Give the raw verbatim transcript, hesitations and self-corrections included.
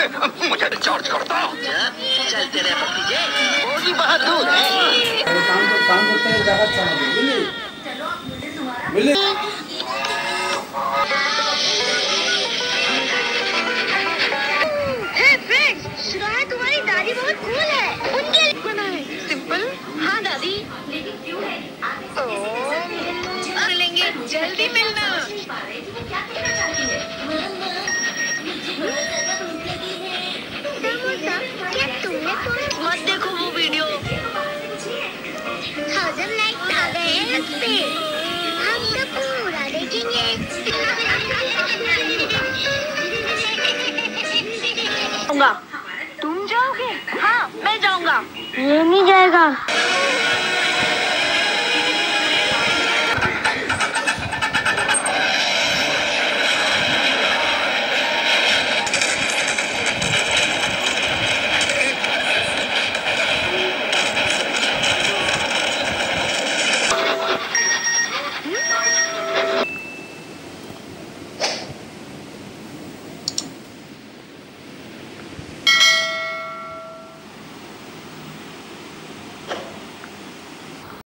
मुझे चार्ज करता। चलते रहे भतीजे, होगी बहादुर है। काम तो काम करते हैं जगह चला मिले मिले। तुम्हारी दादी बहुत कूल है, उनके लिए बनाए सिंपल। हाँ दादी, लेकिन क्यों है? मिलेंगे जल्दी मिलना। समोसा, क्या तुमने मत देखो वो वीडियो। थाउजेंड लाइक आ गए हैं इस पे, हम तो पूरा देखेंगे। तुम जाओगे? हाँ मैं जाऊंगा। ये नहीं जाएगा।